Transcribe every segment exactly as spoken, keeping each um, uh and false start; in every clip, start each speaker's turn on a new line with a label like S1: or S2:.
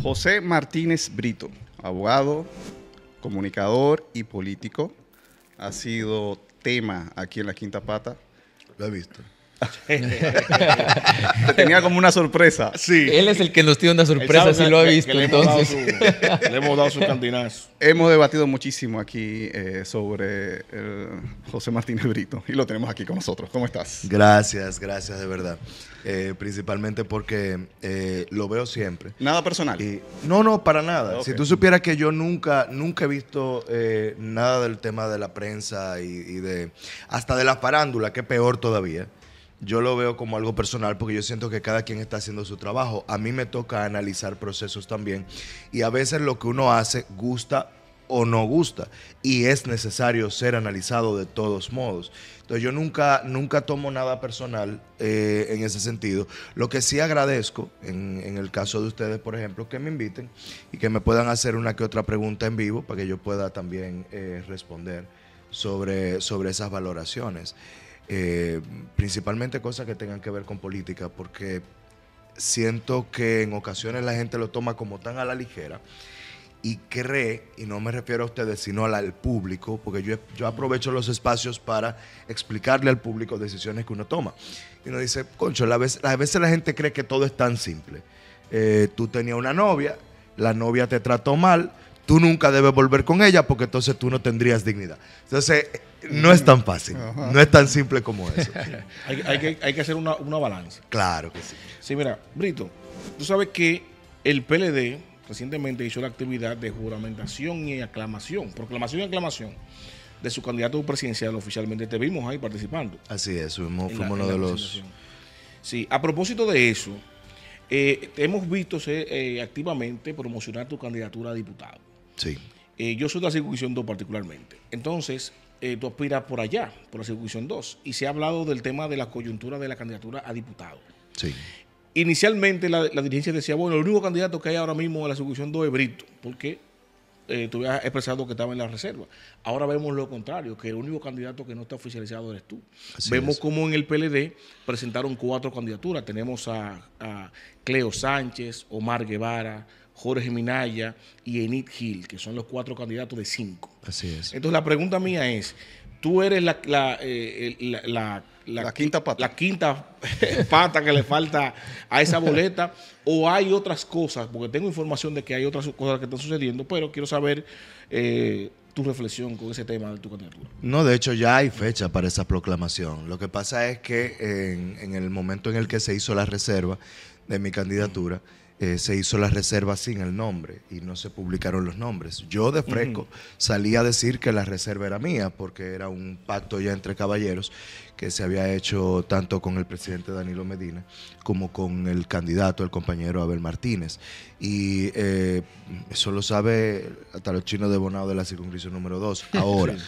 S1: José Martínez Brito, abogado, comunicador y político, ha sido tema aquí en La Quinta Pata.
S2: Lo he visto.
S1: Te tenía como una sorpresa.
S3: Sí.
S4: Él es el que nos tiene una sorpresa, si lo ha visto.
S3: Que le,
S4: entonces.
S3: hemos dado su, le hemos dado su cantinazo.
S1: Hemos debatido muchísimo aquí eh, sobre el José Martínez Brito y lo tenemos aquí con nosotros. ¿Cómo estás?
S2: Gracias, gracias de verdad. Eh, principalmente porque eh, lo veo siempre.
S1: Nada personal.
S2: Y, no, no, para nada.
S1: Okay.
S2: Si tú supieras que yo nunca, nunca he visto eh, nada del tema de la prensa y, y de hasta de la farándula, que es peor todavía. Yo lo veo como algo personal porque yo siento que cada quien está haciendo su trabajo. A mí me toca analizar procesos también y a veces lo que uno hace gusta o no gusta y es necesario ser analizado de todos modos. Entonces yo nunca, nunca tomo nada personal eh, en ese sentido. Lo que sí agradezco, en, en el caso de ustedes, por ejemplo, que me inviten y que me puedan hacer una que otra pregunta en vivo para que yo pueda también eh, responder sobre, sobre esas valoraciones. Eh, principalmente cosas que tengan que ver con política, porque siento que en ocasiones la gente lo toma como tan a la ligera y cree, y no me refiero a ustedes, sino al, al público, porque yo, yo aprovecho los espacios para explicarle al público decisiones que uno toma. Y uno dice, concho, a veces, a veces la gente cree que todo es tan simple. Eh, tú tenías una novia, la novia te trató mal, tú nunca debes volver con ella porque entonces tú no tendrías dignidad. Entonces, no es tan fácil,
S1: Ajá.
S2: no es tan simple como eso.
S3: Hay, hay que, hay que hacer una, una balanza.
S2: Claro que sí.
S3: Sí, mira, Brito, tú sabes que el P L D recientemente hizo la actividad de juramentación y aclamación, proclamación y aclamación de su candidato presidencial oficialmente. Te vimos ahí participando.
S2: Así es, fuimos,
S3: en
S2: fuimos
S3: la-
S2: uno
S3: en la
S2: de los...
S3: presentación. Sí, a propósito de eso, eh, te hemos visto ser, eh, activamente promocionar tu candidatura a diputado.
S2: Sí,
S3: Eh, yo soy de la circunscripción dos particularmente. Entonces, eh, tú aspiras por allá, por la circunscripción dos. Y se ha hablado del tema de la coyuntura de la candidatura a diputado.
S2: sí.
S3: Inicialmente la, la dirigencia decía, bueno, el único candidato que hay ahora mismo en la circunscripción dos es Brito, porque eh, tú habías expresado que estaba en la reserva. Ahora vemos lo contrario, que el único candidato que no está oficializado eres tú.
S2: Así
S3: Vemos
S2: es.
S3: como en el P L D presentaron cuatro candidaturas. Tenemos a, a Cleo Sánchez, Omar Guevara, Jorge Minaya y Enid Gil, que son los cuatro candidatos de cinco.
S2: Así es.
S3: Entonces la pregunta mía es, tú eres la, la, eh, la, la,
S1: La quinta pata.
S3: la quinta pata que le falta a esa boleta, o hay otras cosas, porque tengo información de que hay otras cosas que están sucediendo, pero quiero saber eh, tu reflexión con ese tema de tu candidatura.
S2: No, de hecho ya hay fecha para esa proclamación. Lo que pasa es que en, en el momento en el que se hizo la reserva de mi candidatura, eh, se hizo la reserva sin el nombre y no se publicaron los nombres. Yo de fresco
S3: Ujú.
S2: salí a decir que la reserva era mía porque era un pacto ya entre caballeros que se había hecho tanto con el presidente Danilo Medina como con el candidato, el compañero Abel Martínez. Y eh, eso lo sabe hasta los chinos de Bonao de la circunscripción número dos. Ahora,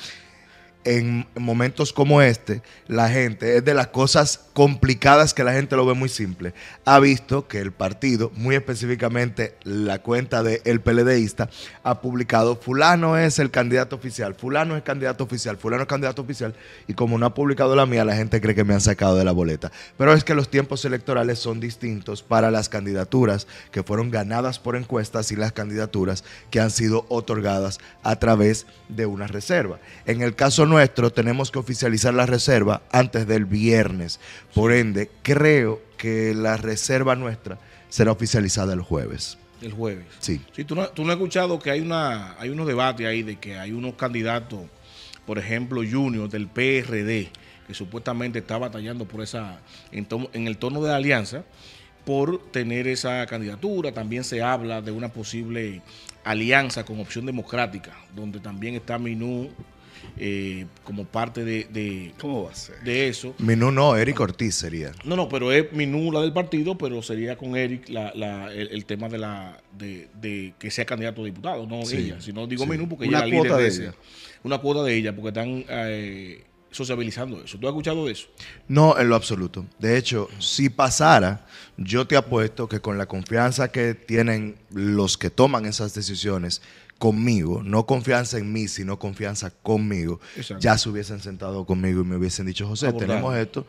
S2: en momentos como este, la gente, es de las cosas complicadas que la gente lo ve muy simple, ha visto que el partido, muy específicamente la cuenta del PLDista, ha publicado fulano es el candidato oficial, fulano es candidato oficial, fulano es candidato oficial, y como no ha publicado la mía, la gente cree que me han sacado de la boleta. Pero es que los tiempos electorales son distintos para las candidaturas que fueron ganadas por encuestas y las candidaturas que han sido otorgadas a través de una reserva. En el caso nuestro, tenemos que oficializar la reserva antes del viernes. Por ende, creo que la reserva nuestra será oficializada el jueves.
S3: El jueves.
S2: Sí.
S3: Sí, tú no, tú no has escuchado que hay una hay unos debates ahí de que hay unos candidatos, por ejemplo, Junior del P R D, que supuestamente está batallando por esa en, to- en el tono de la alianza por tener esa candidatura. También se habla de una posible alianza con Opción Democrática, donde también está Minú eh, como parte de, de,
S1: ¿Cómo va a ser?
S3: de eso.
S2: Minú no, Eric Ortiz sería.
S3: No, no, pero es Minú la del partido, pero sería con Eric la, la, el, el tema de la de, de que sea candidato a diputado, no
S2: Sí,
S3: ella. Si no digo
S2: sí.
S3: Minú porque
S1: Una
S3: ella es la líder
S1: cuota
S3: de,
S1: de
S3: ese.
S1: ella.
S3: Una cuota de ella, porque están eh, sociabilizando eso. ¿Tú has escuchado de eso?
S2: No, en lo absoluto. De hecho, si pasara, yo te apuesto que con la confianza que tienen los que toman esas decisiones conmigo, no confianza en mí, sino confianza conmigo,
S3: Exacto.
S2: ya se hubiesen sentado conmigo y me hubiesen dicho, José,
S3: Abordado.
S2: tenemos esto,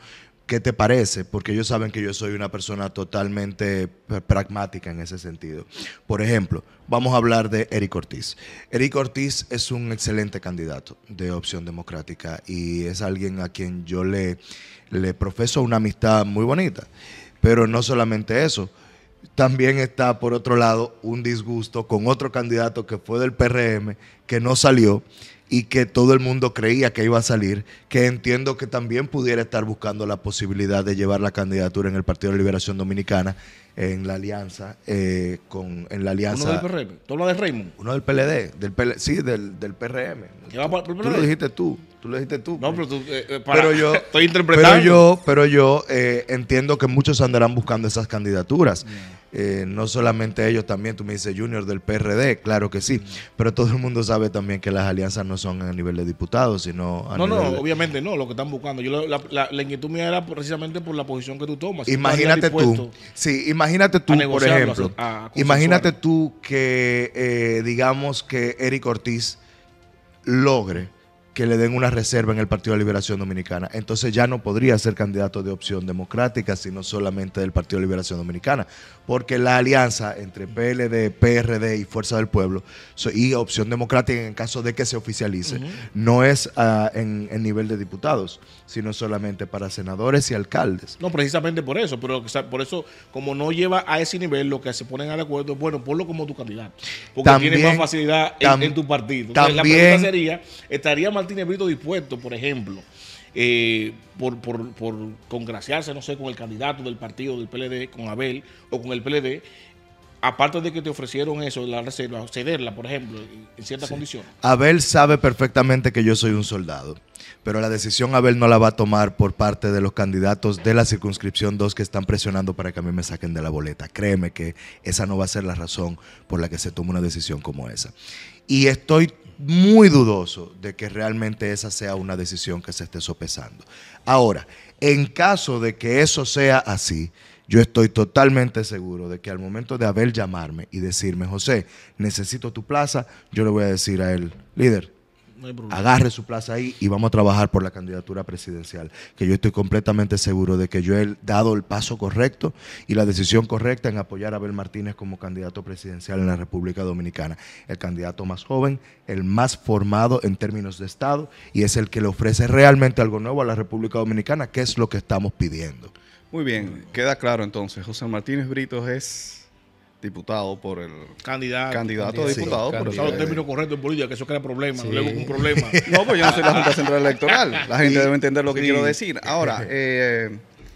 S2: qué te parece, porque ellos saben que yo soy una persona totalmente pragmática en ese sentido. Por ejemplo, vamos a hablar de Eric Ortiz. Eric Ortiz es un excelente candidato de Opción Democrática y es alguien a quien yo le, le profeso una amistad muy bonita. Pero no solamente eso, también está por otro lado un disgusto con otro candidato que fue del P R M, que no salió y que todo el mundo creía que iba a salir, que entiendo que también pudiera estar buscando la posibilidad de llevar la candidatura en el Partido de Liberación Dominicana, en la alianza, eh, con, en la alianza...
S3: ¿Uno del P R M? ¿Tú hablas de Raymond?
S2: Uno del P L D, del P L, sí, del, del P R M.
S3: ¿Qué va por el P L D?
S2: Tú lo dijiste tú, tú lo dijiste tú.
S3: No, pero tú, eh, eh, para,
S2: pero yo,
S3: estoy interpretando.
S2: Pero yo, pero yo eh, entiendo que muchos andarán buscando esas candidaturas. Yeah. Eh, no solamente ellos, también tú me dices Junior del P R D, claro que sí, mm. pero todo el mundo sabe también que las alianzas no son a nivel de diputados, sino a
S3: no,
S2: nivel
S3: no,
S2: de...
S3: obviamente no, lo que están buscando. Yo la, la, la inquietud mía era precisamente por la posición que tú tomas. Si
S2: imagínate tú, tú sí, imagínate tú, por ejemplo, a, a imagínate tú que eh, digamos que Eric Ortiz logre que le den una reserva en el Partido de Liberación Dominicana. Entonces ya no podría ser candidato de Opción Democrática, sino solamente del Partido de Liberación Dominicana, porque la alianza entre P L D, P R D y Fuerza del Pueblo y Opción Democrática, en caso de que se oficialice, uh-huh. no es uh, en, en nivel de diputados, sino solamente para senadores y alcaldes.
S3: No, precisamente por eso, pero por eso, como no lleva a ese nivel, lo que se ponen al acuerdo es, bueno, ponlo como tu candidato, porque
S2: también,
S3: tiene más facilidad en,
S2: tam,
S3: en tu partido. Entonces,
S2: también,
S3: la pregunta sería, ¿estaría Martínez Brito dispuesto, por ejemplo, eh, por, por, por congraciarse, no sé, con el candidato del partido del P L D, con Abel o con el P L D, aparte de que te ofrecieron eso, la reserva, cederla, por ejemplo, en ciertas sí. condiciones?
S2: Abel sabe perfectamente que yo soy un soldado, pero la decisión Abel no la va a tomar por parte de los candidatos de la circunscripción dos que están presionando para que a mí me saquen de la boleta. Créeme que esa no va a ser la razón por la que se tome una decisión como esa. Y estoy muy dudoso de que realmente esa sea una decisión que se esté sopesando. Ahora, en caso de que eso sea así, yo estoy totalmente seguro de que al momento de Abel llamarme y decirme, José, necesito tu plaza, yo le voy a decir a él, líder, no agarre su plaza ahí y vamos a trabajar por la candidatura presidencial, que yo estoy completamente seguro de que yo he dado el paso correcto y la decisión correcta en apoyar a Abel Martínez como candidato presidencial en la República Dominicana, el candidato más joven, el más formado en términos de Estado y es el que le ofrece realmente algo nuevo a la República Dominicana, que es lo que estamos pidiendo.
S1: Muy bien, queda claro entonces, José Martínez Britos es diputado por el
S3: candidato,
S1: candidato a diputado.
S3: Sí,
S1: por
S3: usar los términos correctos en política, que eso crea problemas,
S1: sí.
S3: luego un problema.
S1: No, pues yo no soy la Junta Central Electoral. La gente sí. debe entender lo que sí. quiero decir. Ahora, eh,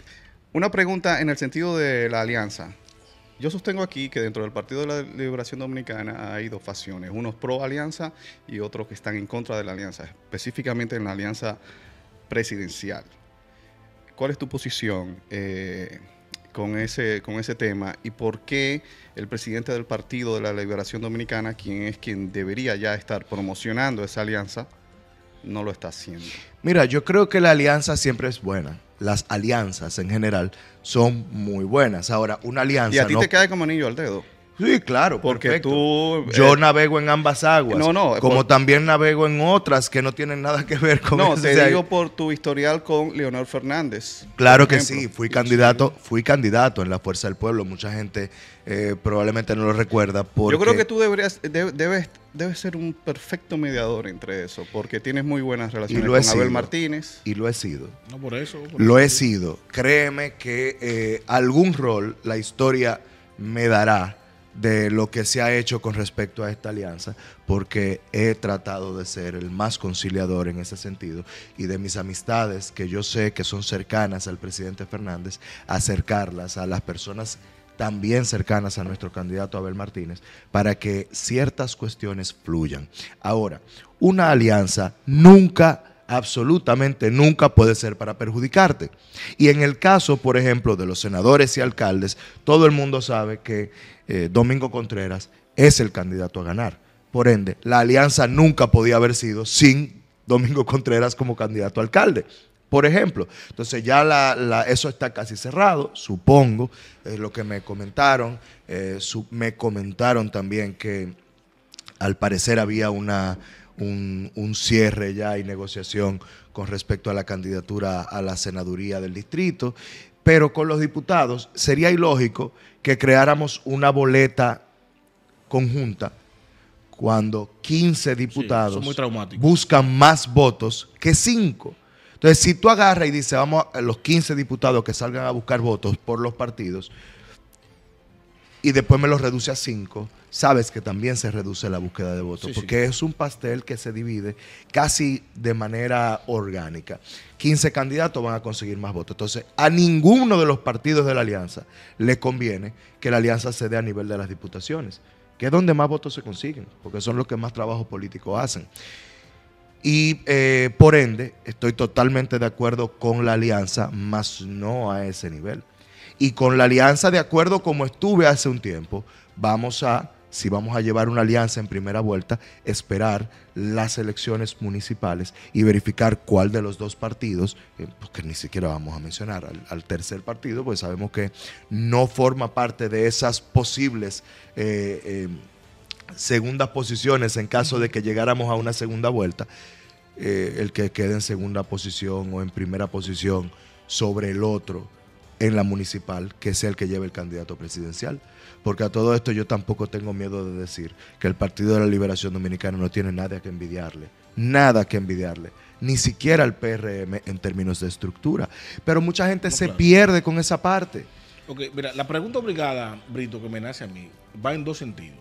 S1: una pregunta en el sentido de la alianza. Yo sostengo aquí que dentro del Partido de la Liberación Dominicana hay dos facciones, unos pro alianza y otros que están en contra de la alianza, específicamente en la alianza presidencial. ¿Cuál es tu posición eh, con ese, con ese tema y por qué el presidente del Partido de la Liberación Dominicana, quien es quien debería ya estar promocionando esa alianza, no lo está haciendo?
S2: Mira, yo creo que la alianza siempre es buena. Las alianzas en general son muy buenas. Ahora, una alianza...
S1: ¿Y a ti
S2: no...
S1: te cae como anillo al dedo?
S2: Sí, claro,
S1: porque
S2: perfecto.
S1: tú...
S2: Yo
S1: eh,
S2: navego en ambas aguas,
S1: no, no,
S2: como
S1: por,
S2: también navego en otras que no tienen nada que ver con
S1: no,
S2: eso.
S1: te
S2: o sea,
S1: digo por tu historial con Leonel Fernández.
S2: Claro que sí, fui candidato, fui candidato en la Fuerza del Pueblo. Mucha gente eh, probablemente no lo recuerda. Porque...
S1: Yo creo que tú deberías, de, debes, debes ser un perfecto mediador entre eso, porque tienes muy buenas relaciones con
S2: sido,
S1: Abel Martínez.
S2: Y lo he sido.
S3: No por eso. Por
S2: lo
S3: eso.
S2: he sido. Créeme que eh, algún rol la historia me dará de lo que se ha hecho con respecto a esta alianza, porque he tratado de ser el más conciliador en ese sentido y de mis amistades, que yo sé que son cercanas al presidente Fernández, acercarlas a las personas también cercanas a nuestro candidato Abel Martínez, para que ciertas cuestiones fluyan. Ahora, una alianza nunca, absolutamente nunca puede ser para perjudicarte. Y en el caso, por ejemplo, de los senadores y alcaldes, todo el mundo sabe que eh, Domingo Contreras es el candidato a ganar. Por ende, la alianza nunca podía haber sido sin Domingo Contreras como candidato a alcalde, por ejemplo. Entonces ya la, la, eso está casi cerrado, supongo, es lo que me comentaron. Eh, su, me comentaron también que al parecer había una... un, un cierre ya y negociación con respecto a la candidatura a la senaduría del distrito, pero con los diputados sería ilógico que creáramos una boleta conjunta cuando quince diputados
S3: sí,
S2: buscan más votos que cinco. Entonces, si tú agarras y dices, vamos a los quince diputados que salgan a buscar votos por los partidos, y después me los reduce a cinco, sabes que también se reduce la búsqueda de votos, sí, porque sí. es un pastel que se divide casi de manera orgánica. quince candidatos van a conseguir más votos. Entonces, a ninguno de los partidos de la alianza le conviene que la alianza se dé a nivel de las diputaciones, que es donde más votos se consiguen, porque son los que más trabajo político hacen. Y eh, por ende, estoy totalmente de acuerdo con la alianza, mas no a ese nivel. Y con la alianza, de acuerdo como estuve hace un tiempo, vamos a, si vamos a llevar una alianza en primera vuelta, esperar las elecciones municipales y verificar cuál de los dos partidos, eh, porque ni siquiera vamos a mencionar al, al tercer partido, pues sabemos que no forma parte de esas posibles eh, eh, segundas posiciones en caso de que llegáramos a una segunda vuelta, eh, el que quede en segunda posición o en primera posición sobre el otro en la municipal, que sea el que lleve el candidato presidencial. Porque a todo esto yo tampoco tengo miedo de decir que el Partido de la Liberación Dominicana no tiene nada que envidiarle, nada que envidiarle, ni siquiera el P R M en términos de estructura. Pero mucha gente no, se claro. pierde con esa parte.
S3: Ok, mira, la pregunta obligada, Brito, que me nace a mí, va en dos sentidos.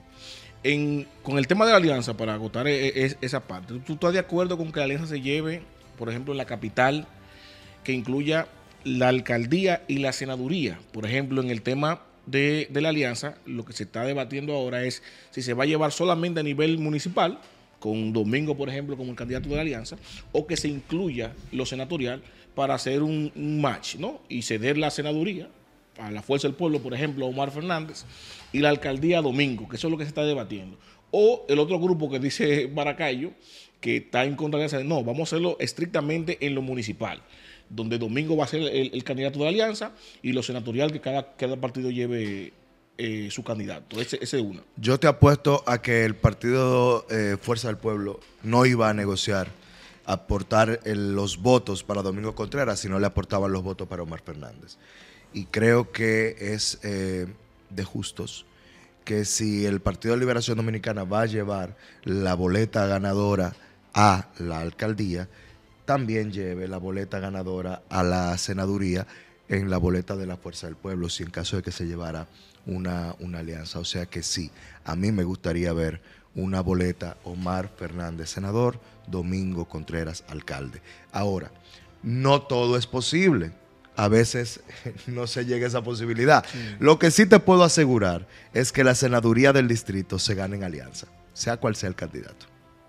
S3: En, con el tema de la alianza, para agotar e, e, esa parte, ¿tú estás de acuerdo con que la alianza se lleve, por ejemplo, en la capital, que incluya la alcaldía y la senaduría? Por ejemplo, en el tema de, de la alianza, lo que se está debatiendo ahora es si se va a llevar solamente a nivel municipal, con Domingo, por ejemplo, como el candidato de la alianza, o que se incluya lo senatorial para hacer un, un match, ¿no? Y ceder la senaduría a la Fuerza del Pueblo, por ejemplo, a Omar Fernández, y la alcaldía a Domingo, que eso es lo que se está debatiendo. O el otro grupo que dice Maracayo, que está en contra de esa, no, vamos a hacerlo estrictamente en lo municipal, donde Domingo va a ser el, el candidato de la alianza y lo senatorial que cada, cada partido lleve eh, su candidato. Ese es uno.
S2: Yo te apuesto a que el partido eh, Fuerza del Pueblo no iba a negociar, aportar el, los votos para Domingo Contreras, sino le aportaban los votos para Omar Fernández. Y creo que es eh, de justos que si el Partido de Liberación Dominicana va a llevar la boleta ganadora a la alcaldía, también lleve la boleta ganadora a la senaduría en la boleta de la Fuerza del Pueblo, si en caso de que se llevara una, una alianza. O sea que sí, a mí me gustaría ver una boleta Omar Fernández senador, Domingo Contreras alcalde. Ahora, no todo es posible. A veces no se llega a esa posibilidad. Sí. Lo que sí te puedo asegurar es que la senaduría del distrito se gana en alianza, sea cual sea el candidato.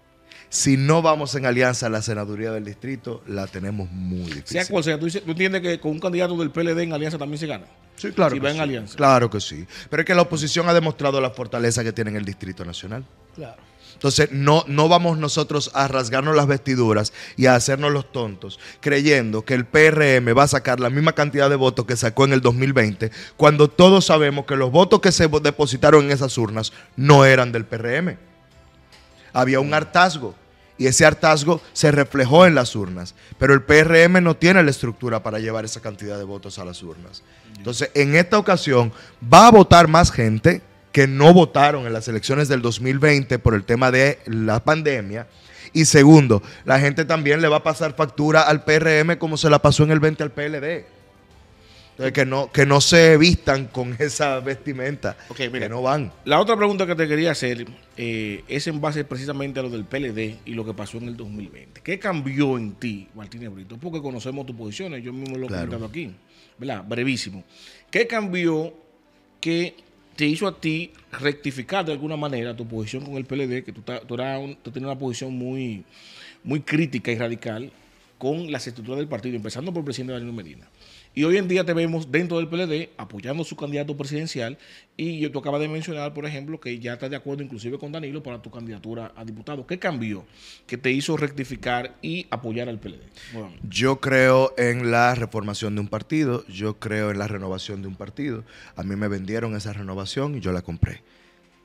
S2: Si no vamos en alianza a la senaduría del distrito, la tenemos muy difícil.
S3: Sea cual sea, ¿tú, ¿tú entiendes que con un candidato del P L D en alianza también se gana?
S2: Sí, claro.
S3: Si
S2: que
S3: va en
S2: sí.
S3: alianza.
S2: Claro que sí. Pero es que la oposición ha demostrado la fortaleza que tiene en el Distrito Nacional.
S3: Claro.
S2: Entonces, no, no vamos nosotros a rasgarnos las vestiduras y a hacernos los tontos, creyendo que el P R M va a sacar la misma cantidad de votos que sacó en el dos mil veinte, cuando todos sabemos que los votos que se depositaron en esas urnas no eran del P R M. Había un hartazgo. Y ese hartazgo se reflejó en las urnas. Pero el P R M no tiene la estructura para llevar esa cantidad de votos a las urnas. Entonces, en esta ocasión, va a votar más gente que no votaron en las elecciones del dos mil veinte por el tema de la pandemia. Y segundo, la gente también le va a pasar factura al P R M como se la pasó en el veinte al P L D. Entonces, que no, que no se vistan con esa vestimenta, okay, mira, que no van.
S3: La otra pregunta que te quería hacer eh, es en base precisamente a lo del P L D y lo que pasó en el dos mil veinte. ¿Qué cambió en ti, Martínez Brito? Porque conocemos tus posiciones, yo mismo lo he claro. comentado aquí, ¿verdad? Brevísimo. ¿Qué cambió que te hizo a ti rectificar de alguna manera tu posición con el P L D, que tú, tú, eras un, tú tenías una posición muy, muy crítica y radical con las estructuras del partido, empezando por el presidente Danilo Medina? Y hoy en día te vemos dentro del P L D apoyando su candidato presidencial, y yo tú acabas de mencionar, por ejemplo, que ya estás de acuerdo inclusive con Danilo para tu candidatura a diputado. ¿Qué cambió que te hizo rectificar y apoyar al P L D? Bueno.
S2: Yo creo en la reformación de un partido, yo creo en la renovación de un partido. A mí me vendieron esa renovación y yo la compré.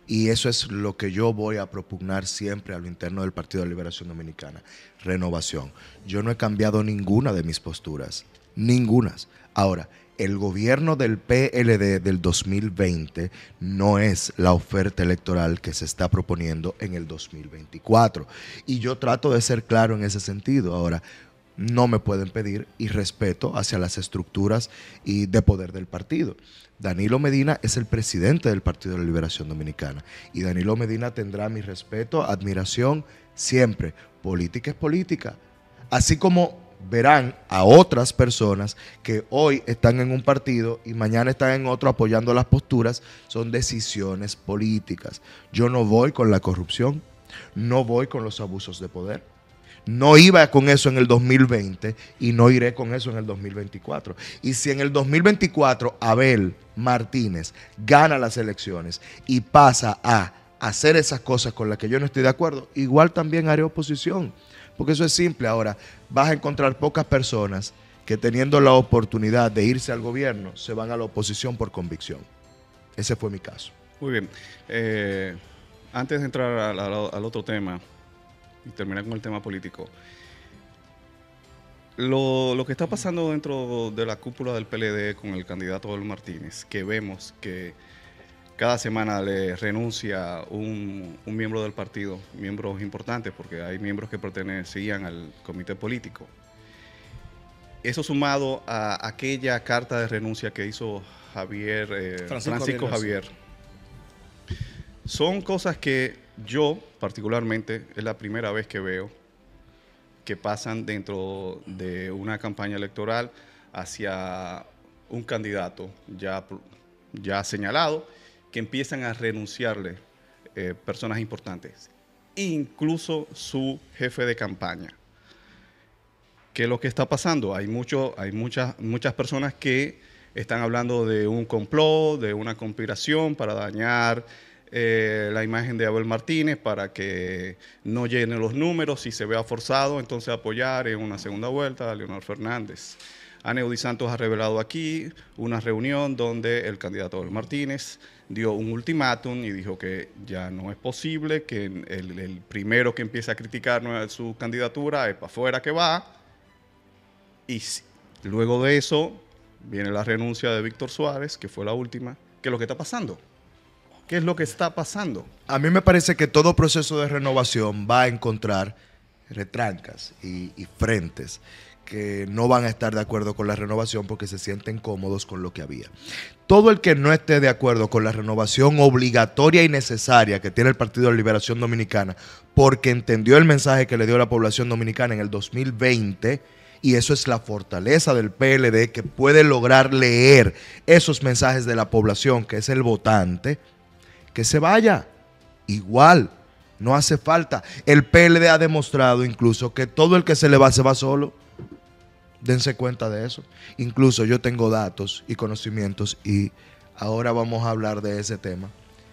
S2: Y eso es lo que yo voy a propugnar siempre a lo interno del Partido de Liberación Dominicana. Renovación. Yo no he cambiado ninguna de mis posturas. Ningunas. Ahora, el gobierno del P L D del dos mil veinte no es la oferta electoral que se está proponiendo en el dos mil veinticuatro. Y yo trato de ser claro en ese sentido. Ahora, no me pueden pedir y respeto hacia las estructuras y de poder del partido. Danilo Medina es el presidente del Partido de la Liberación Dominicana y Danilo Medina tendrá mi respeto, admiración siempre. Política es política. Así como verán a otras personas que hoy están en un partido y mañana están en otro apoyando las posturas, son decisiones políticas. Yo no voy con la corrupción, no voy con los abusos de poder. No iba con eso en el dos mil veinte y no iré con eso en el dos mil veinticuatro. Y si en el dos mil veinticuatro Abel Martínez gana las elecciones y pasa a hacer esas cosas con las que yo no estoy de acuerdo, igual también haré oposición. Porque eso es simple. Ahora, vas a encontrar pocas personas que teniendo la oportunidad de irse al gobierno se van a la oposición por convicción. Ese fue mi caso.
S1: Muy bien. Eh, antes de entrar al, al, al otro tema y terminar con el tema político, lo, lo que está pasando dentro de la cúpula del P L D con el candidato Abel Martínez, que vemos que cada semana le renuncia un, un miembro del partido, miembros importantes, porque hay miembros que pertenecían al comité político. Eso sumado a aquella carta de renuncia que hizo Javier, eh, Francisco, Francisco Javier, son cosas que yo particularmente es la primera vez que veo que pasan dentro de una campaña electoral hacia un candidato ya, ya señalado, que empiezan a renunciarle eh, personas importantes, incluso su jefe de campaña. ¿Qué es lo que está pasando? Hay, mucho, hay muchas, muchas personas que están hablando de un complot, de una conspiración para dañar eh, la imagen de Abel Martínez, para que no llene los números y se vea forzado entonces a apoyar en una segunda vuelta a Leonel Fernández. Aneudi Santos ha revelado aquí una reunión donde el candidato Abel Martínez dio un ultimátum y dijo que ya no es posible, que el, el primero que empiece a criticar su candidatura es para afuera que va. Y luego de eso viene la renuncia de Víctor Suárez, que fue la última. ¿Qué es lo que está pasando? ¿Qué es lo que está pasando?
S2: A mí me parece que todo proceso de renovación va a encontrar retrancas y, y frentes que no van a estar de acuerdo con la renovación porque se sienten cómodos con lo que había. Todo el que no esté de acuerdo con la renovación obligatoria y necesaria que tiene el Partido de la Liberación Dominicana, porque entendió el mensaje que le dio la población dominicana en el dos mil veinte, y eso es la fortaleza del P L D, que puede lograr leer esos mensajes de la población, que es el votante, que se vaya. Igual, no hace falta. El P L D ha demostrado incluso que todo el que se le va, se va solo. Dense cuenta de eso. Incluso yo tengo datos y conocimientos, y ahora vamos a hablar de ese tema,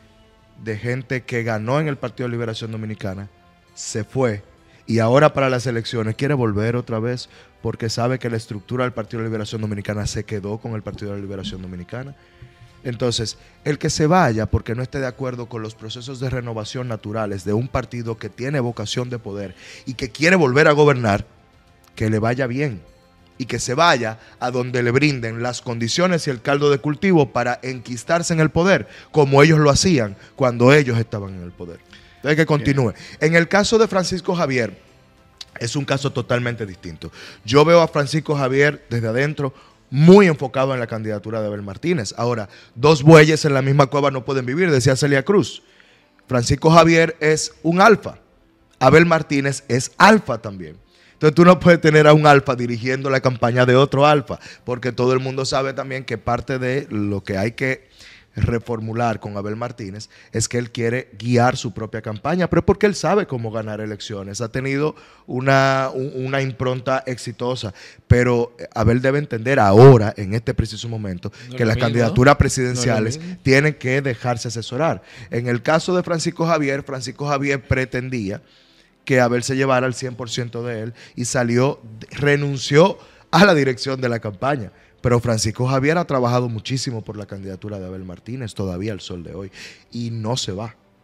S2: de gente que ganó en el Partido de Liberación Dominicana, se fue, y ahora para las elecciones quiere volver otra vez porque sabe que la estructura del Partido de Liberación Dominicana se quedó con el Partido de la Liberación Dominicana. Entonces, el que se vaya porque no esté de acuerdo con los procesos de renovación naturales de un partido que tiene vocación de poder y que quiere volver a gobernar, que le vaya bien y que se vaya a donde le brinden las condiciones y el caldo de cultivo para enquistarse en el poder, como ellos lo hacían cuando ellos estaban en el poder. Entonces, que continúe. En el caso de Francisco Javier, es un caso totalmente distinto. Yo veo a Francisco Javier desde adentro muy enfocado en la candidatura de Abel Martínez. Ahora, dos bueyes en la misma cueva no pueden vivir, decía Celia Cruz. Francisco Javier es un alfa. Abel Martínez es alfa también. Entonces tú no puedes tener a un alfa dirigiendo la campaña de otro alfa, porque todo el mundo sabe también que parte de lo que hay que reformular con Abel Martínez es que él quiere guiar su propia campaña, pero es porque él sabe cómo ganar elecciones, ha tenido una, un, una impronta exitosa, pero Abel debe entender ahora, en este preciso momento, no que las mismo, candidaturas ¿no? presidenciales no tienen que dejarse asesorar. En el caso de Francisco Javier, Francisco Javier pretendía que Abel se llevara el cien por ciento de él y salió, renunció a la dirección de la campaña. Pero Francisco Javier ha trabajado muchísimo por la candidatura de Abel Martínez, todavía al sol de hoy, y no se va.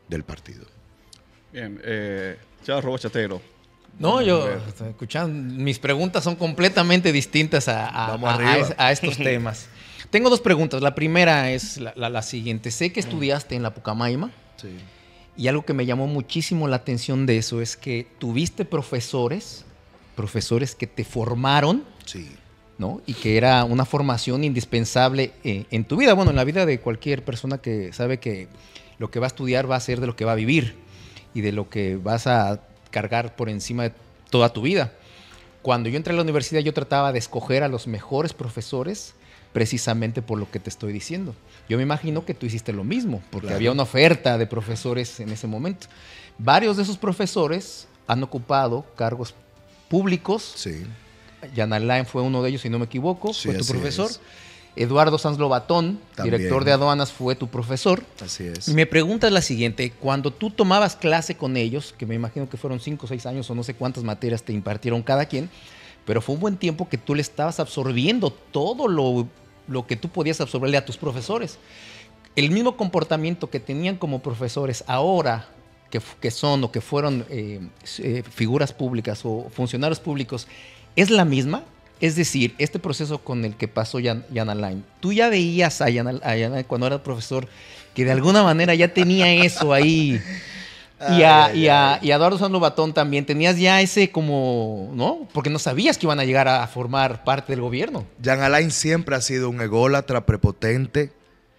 S2: del partido.
S1: Bien, eh, Charro Bachatero.
S4: No, yo, escuchando, mis preguntas son completamente distintas a, a,
S2: Vamos
S4: a,
S2: arriba.
S4: a, a estos temas. Tengo dos preguntas. La primera es la, la, la siguiente. Sé que estudiaste en la Pucamaima.
S2: Sí.
S4: Y algo que me llamó muchísimo la atención de eso es que tuviste profesores, profesores que te formaron,
S2: Sí.
S4: ¿no? Y que era una formación indispensable en, en tu vida, bueno, en la vida de cualquier persona que sabe que lo que va a estudiar va a ser de lo que va a vivir y de lo que vas a cargar por encima de toda tu vida. Cuando yo entré a la universidad, yo trataba de escoger a los mejores profesores precisamente por lo que te estoy diciendo. Yo me imagino que tú hiciste lo mismo, porque
S2: Claro.
S4: había una oferta de profesores en ese momento. Varios de esos profesores han ocupado cargos públicos.
S2: Sí.
S4: Jan Alain fue uno de ellos, si no me equivoco,
S2: Sí,
S4: fue tu
S2: así
S4: profesor.
S2: es.
S4: Eduardo Sanz Lobatón,
S2: También.
S4: director de aduanas, fue tu profesor.
S2: Así es.
S4: Y mi pregunta es la siguiente: cuando tú tomabas clase con ellos, que me imagino que fueron cinco o seis años o no sé cuántas materias te impartieron cada quien, pero fue un buen tiempo que tú le estabas absorbiendo todo lo, lo que tú podías absorberle a tus profesores. El mismo comportamiento que tenían como profesores ahora, que, que son o que fueron eh, eh, figuras públicas o funcionarios públicos, ¿es la misma? Es decir, este proceso con el que pasó Jan, Jan Alain, ¿tú ya veías a Jan, a Jan Alain cuando era profesor que de alguna manera ya tenía eso ahí? Y a,
S2: Ay,
S4: y a,
S2: ay.
S4: y a Eduardo Sanz Lobatón también, tenías ya ese como, ¿no? Porque no sabías que iban a llegar a formar parte del gobierno.
S2: Jan Alain siempre ha sido un ególatra prepotente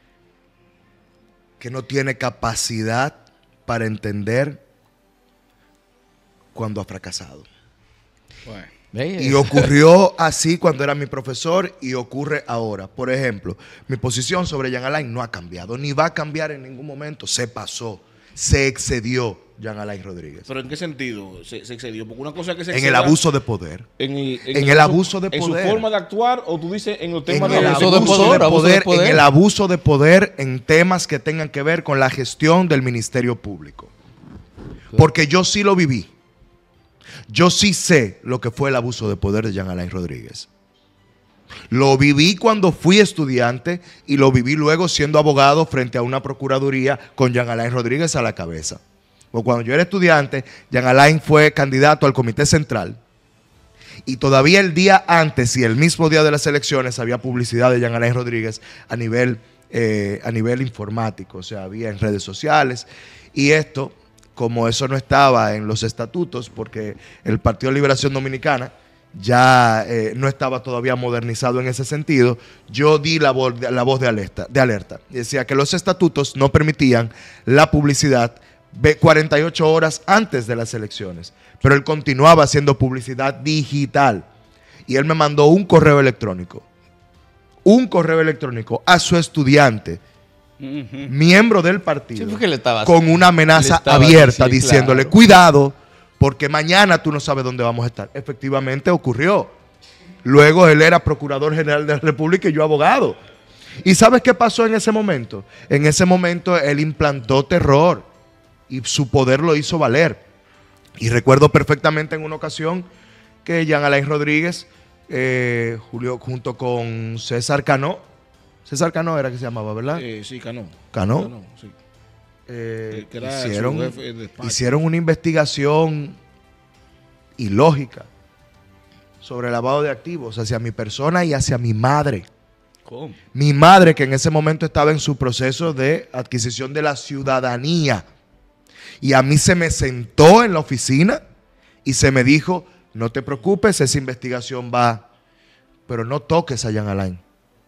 S2: que no tiene capacidad para entender cuando ha fracasado.
S1: Bueno.
S4: ¿Ves?
S2: Y ocurrió así cuando era mi profesor y ocurre ahora. Por ejemplo, mi posición sobre Jan Alain no ha cambiado, ni va a cambiar en ningún momento. Se pasó, se excedió Jan Alain Rodríguez.
S3: ¿Pero en qué sentido se, se excedió? Porque una cosa es que se
S2: En el
S3: exceda
S2: abuso de poder.
S3: En el,
S2: en el abuso de
S3: En
S2: poder.
S3: su forma de actuar, o tú dices en los
S2: En
S3: temas
S2: el
S3: de
S4: abuso
S2: abuso
S4: de poder,
S2: de
S4: abuso de
S2: poder,
S4: poder.
S2: en el abuso de poder en temas que tengan que ver con la gestión del Ministerio Público. Porque yo sí lo viví. Yo sí sé lo que fue el abuso de poder de Jan Alain Rodríguez. Lo viví cuando fui estudiante y lo viví luego siendo abogado frente a una procuraduría con Jan Alain Rodríguez a la cabeza. O cuando yo era estudiante, Jan Alain fue candidato al Comité Central y todavía el día antes y el mismo día de las elecciones había publicidad de Jan Alain Rodríguez a nivel, eh, a nivel informático, o sea, había en redes sociales. Y esto, como eso no estaba en los estatutos, porque el Partido de Liberación Dominicana ya eh, no estaba todavía modernizado en ese sentido, yo di la voz, la voz de alerta, de alerta. Y decía que los estatutos no permitían la publicidad cuarenta y ocho horas antes de las elecciones, pero él continuaba haciendo publicidad digital. Y él me mandó un correo electrónico, un correo electrónico a su estudiante,
S1: Ujú.
S2: miembro del partido,
S4: Sí, porque le estaba
S2: con
S4: haciendo-
S2: una
S4: le
S2: amenaza
S4: estaba
S2: abierta
S4: diciendo,
S2: diciéndole,
S4: claro.
S2: cuidado, porque mañana tú no sabes dónde vamos a estar. Efectivamente ocurrió. Luego él era procurador general de la República y yo abogado. ¿Y sabes qué pasó en ese momento? En ese momento él implantó terror y su poder lo hizo valer. Y recuerdo perfectamente en una ocasión que Jan Alain Rodríguez, eh, Julio, junto con César Cano, César Cano era que se llamaba, ¿verdad?
S3: Eh, sí, Cano.
S2: Cano.
S3: Cano, sí.
S2: Eh,
S3: que era
S2: hicieron,
S3: su jefe de despacho.
S2: hicieron una investigación ilógica sobre el lavado de activos hacia mi persona y hacia mi madre.
S1: ¿Cómo?
S2: Mi madre, que en ese momento estaba en su proceso de adquisición de la ciudadanía. Y a mí se me sentó en la oficina y se me dijo, no te preocupes, esa investigación va, pero no toques a Jan Alain.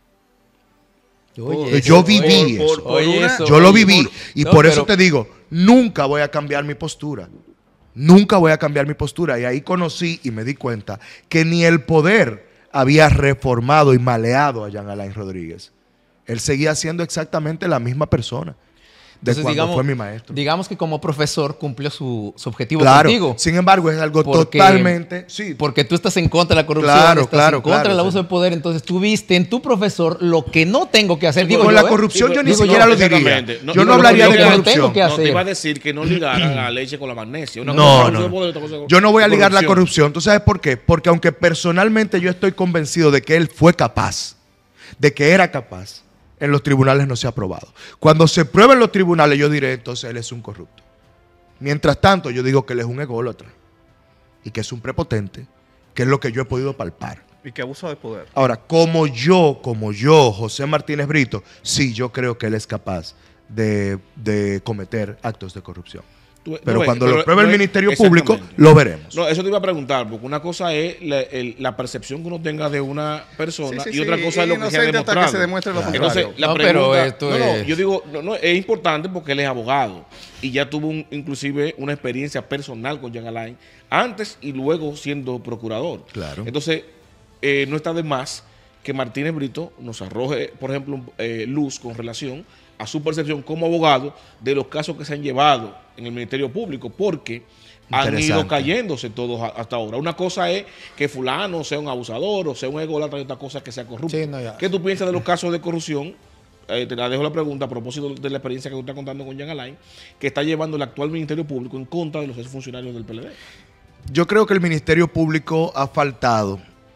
S4: Oye,
S2: Yo
S4: eso,
S2: viví
S4: oye,
S2: eso.
S4: oye,
S1: Por
S4: eso,
S2: Yo lo
S4: oye,
S2: viví
S4: por-
S2: y
S4: no,
S2: por eso
S4: pero-
S2: te digo, nunca voy a cambiar mi postura. Nunca voy a cambiar mi postura. Y ahí conocí y me di cuenta que ni el poder había reformado y maleado a Jan Alain Rodríguez. Él seguía siendo exactamente la misma persona de
S4: Entonces,
S2: cuando
S4: digamos,
S2: fue mi maestro.
S4: digamos que como profesor cumplió su, su objetivo
S2: Claro,
S4: contigo.
S2: sin embargo, es algo
S4: Porque-
S2: totalmente... Sí,
S4: Porque tú estás en contra de la corrupción,
S2: Claro,
S4: estás
S2: claro,
S4: en contra
S2: claro,
S4: del abuso
S2: sí.
S4: de poder, entonces tú viste en tu profesor lo que no tengo que hacer. Digo
S2: con
S4: yo,
S2: la
S4: ¿eh?
S2: corrupción
S3: Digo-
S2: yo ni
S4: digo
S2: siquiera
S4: yo,
S2: lo diría.
S3: exactamente. No,
S2: yo
S3: digo,
S2: no hablaría
S4: lo
S2: de
S4: que no
S2: corrupción.
S4: tengo que
S3: No, te
S4: hacer.
S3: iba a decir que no ligara la leche con la magnesia. Una
S2: No,
S3: cosa es
S2: no.
S3: abuso de poder, otra cosa es
S2: Yo no voy a ligar la
S3: corrupción.
S2: corrupción. ¿Tú sabes por qué? Porque aunque personalmente yo estoy convencido de que él fue capaz, de que era capaz, en los tribunales no se ha aprobado. Cuando se pruebe en los tribunales, yo diré, entonces él es un corrupto. Mientras tanto, yo digo que él es un ególatra y que es un prepotente, que es lo que yo he podido palpar.
S1: Y que abusa de poder.
S2: Ahora, como yo, como yo, José Martínez Brito, sí, yo creo que él es capaz de, de cometer actos de corrupción.
S3: Tú-
S2: Pero
S3: no,
S2: cuando
S3: pero-
S2: lo pruebe el
S3: no,
S2: Ministerio Público,
S3: exactamente.
S2: lo veremos.
S3: No, eso te iba a preguntar, porque una cosa es la, el- la percepción que uno tenga de una persona
S1: Sí, sí,
S3: y otra
S1: sí,
S3: cosa es lo que se ha
S1: inocente hasta
S3: demostrado.
S1: que se demuestre lo
S2: Claro.
S1: contrario.
S3: Entonces, la
S4: No,
S3: pregunta,
S4: pero esto
S3: no, no,
S4: es-
S3: yo digo, no, no, es importante porque él es abogado y ya tuvo un- inclusive una experiencia personal con Jean Alain antes y luego siendo procurador.
S2: Claro.
S3: Entonces, eh, no está de más que Martínez Brito nos arroje, por ejemplo, eh, luz con relación a su percepción como abogado de los casos que se han llevado en el Ministerio Público, porque han ido
S2: Interesante.
S3: cayéndose todos a- hasta ahora. Una cosa es que fulano sea un abusador o sea un ególatra y otra cosa es que sea corrupto.
S4: Sí, no, ya.
S3: ¿Qué tú piensas de los casos de corrupción? Eh, te la dejo la pregunta a propósito de la experiencia que tú estás contando con Jean Alain, que está llevando el actual Ministerio Público en contra de los ex funcionarios del P L D.
S2: Yo creo que el Ministerio Público ha faltado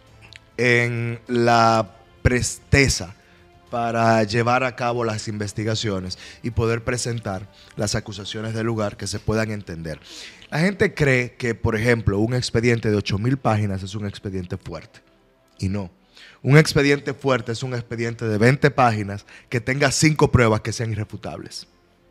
S2: en la presteza para llevar a cabo las investigaciones y poder presentar las acusaciones del lugar que se puedan entender. La gente cree que, por ejemplo, un expediente de ocho mil páginas es un expediente fuerte. Y no. Un expediente fuerte es un expediente de veinte páginas que tenga cinco pruebas que sean irrefutables.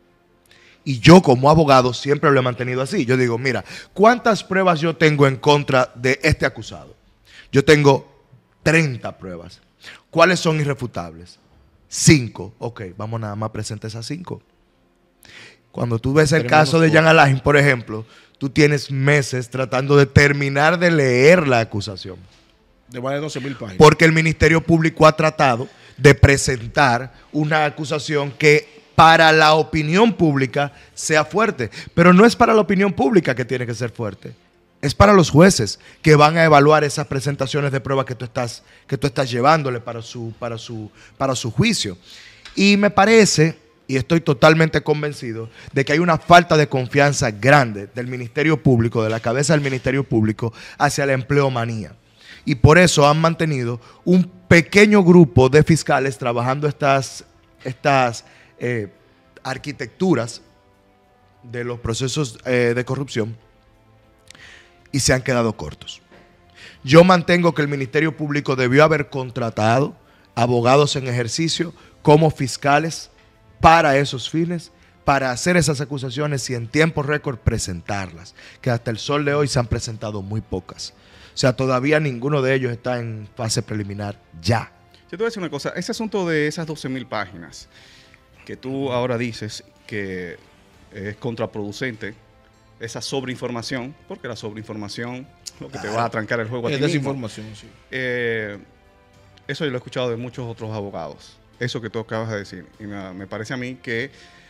S2: Y yo como abogado siempre lo he mantenido así. Yo digo, mira, ¿cuántas pruebas yo tengo en contra de este acusado? Yo tengo treinta pruebas. ¿Cuáles son irrefutables? Cinco. Ok, vamos nada más a presentar esas cinco. Cuando tú ves el
S3: Tenemos
S2: caso de
S3: dos.
S2: Jean Alain, por ejemplo, tú tienes meses tratando de terminar de leer la acusación.
S3: De más de doce mil páginas.
S2: Porque el Ministerio Público ha tratado de presentar una acusación que para la opinión pública sea fuerte. Pero no es para la opinión pública que tiene que ser fuerte. Es para los jueces que van a evaluar esas presentaciones de pruebas que tú estás, que tú estás llevándole para su, para su, para su juicio. Y me parece, y estoy totalmente convencido, de que hay una falta de confianza grande del Ministerio Público, de la cabeza del Ministerio Público, hacia la empleomanía. Y por eso han mantenido un pequeño grupo de fiscales trabajando estas, estas eh, arquitecturas de los procesos eh, de corrupción y se han quedado cortos. Yo mantengo que el Ministerio Público debió haber contratado abogados en ejercicio como fiscales para esos fines, para hacer esas acusaciones y en tiempo récord presentarlas, que hasta el sol de hoy se han presentado muy pocas. O sea, todavía ninguno de ellos está en fase preliminar ya.
S1: Yo te voy a decir una cosa, ese asunto de esas doce mil páginas que tú ahora dices que es contraproducente, esa sobreinformación, porque la sobreinformación lo que te va a trancar el juego a
S3: Es
S1: ti mismo.
S3: desinformación, sí.
S1: Eh, eso yo lo he escuchado de muchos otros abogados, eso que tú acabas de decir, y me, me parece a mí que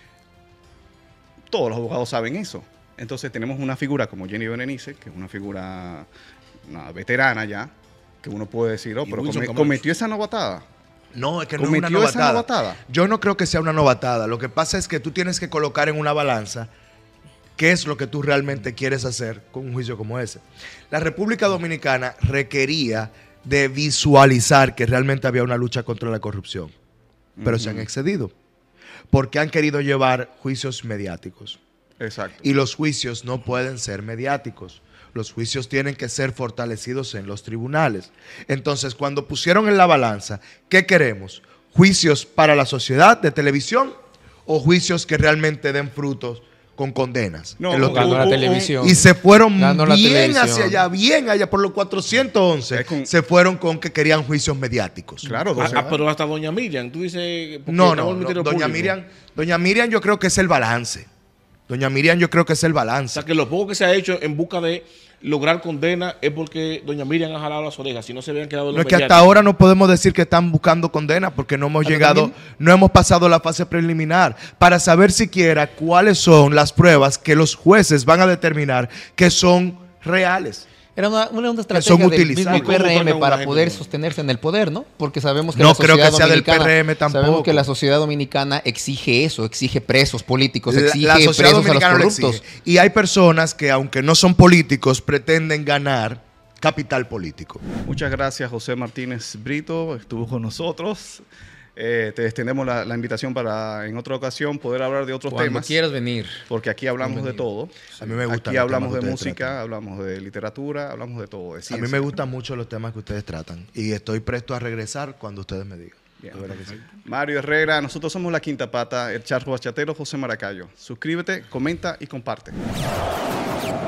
S1: todos los abogados saben eso. Entonces tenemos una figura como Jenny Berenice, que es una figura una veterana ya, que uno puede decir, oh,
S3: Y
S1: pero
S3: Wilson
S1: come-
S3: Camacho.
S1: cometió esa novatada.
S2: No, es que no es una
S1: Cometió esa
S2: novatada.
S1: novatada.
S2: Yo no creo que sea una novatada. Lo que pasa es que tú tienes que colocar en una balanza qué es lo que tú realmente quieres hacer con un juicio como ese. La República Dominicana requería de visualizar que realmente había una lucha contra la corrupción, pero se han excedido porque han querido llevar juicios mediáticos.
S1: Exacto.
S2: Y los juicios no pueden ser mediáticos. Los juicios tienen que ser fortalecidos en los tribunales. Entonces, cuando pusieron en la balanza, ¿qué queremos? ¿Juicios para la sociedad de televisión o juicios que realmente den frutos con condenas?
S1: No,
S2: en los
S4: Ganó la
S1: un-
S4: televisión.
S2: y se fueron
S4: Ganó la
S2: bien
S4: televisión.
S2: hacia allá, bien allá, por los cuatrocientos once,
S1: Es con-
S2: se fueron con que querían juicios mediáticos.
S1: Claro,
S3: Ah,
S1: doce-
S3: ah, pero hasta doña Miriam, tú dices... porque
S2: No,
S3: estaba
S2: no,
S3: el
S2: no,
S3: Ministerio
S2: doña
S3: Público.
S2: Miriam, doña Miriam yo creo que es el balance. Doña Miriam yo creo que es el
S3: O
S2: balance.
S3: sea, que lo poco que se ha hecho en busca de lograr condena es porque doña Miriam ha jalado las orejas, si no se habían quedado en
S2: No
S3: los
S2: es que hasta
S3: mediáticos.
S2: ahora no podemos decir que están buscando condena porque no hemos
S4: Pero
S2: llegado,
S4: también-
S2: no hemos pasado la fase preliminar para saber siquiera cuáles son las pruebas que los jueces van a determinar que son reales.
S4: Era una, una, una
S2: son
S4: estrategia del
S2: utilizables.
S4: mismo P R
S3: ¿Cómo
S4: M
S3: toca
S4: para
S3: una
S4: poder
S3: gente?
S4: sostenerse en el poder, ¿no? Porque sabemos que
S2: No
S4: la
S2: creo
S4: sociedad
S2: que sea del
S4: dominicana,
S2: P R M tampoco.
S4: sabemos que la sociedad dominicana exige eso, exige presos políticos,
S2: La,
S4: exige
S2: la sociedad
S4: presos a los
S2: dominicana lo
S4: corruptos.
S2: exige. Y hay personas que aunque no son políticos pretenden ganar capital político.
S1: Muchas gracias, José Martínez Brito, estuvo con nosotros. Eh, te extendemos la, la invitación para en otra ocasión poder hablar de otros
S4: Cuando
S1: temas.
S4: quieras venir.
S1: Porque aquí hablamos de todo.
S2: A mí me gusta.
S1: Aquí hablamos de música, hablamos de literatura, hablamos de todo. De
S2: a mí me gustan mucho los temas que ustedes tratan. Y estoy presto a regresar cuando ustedes me digan.
S1: Bien, sí. Mario Herrera, nosotros somos La Quinta Pata, el charro bachatero José Maracayo. Suscríbete, comenta y comparte.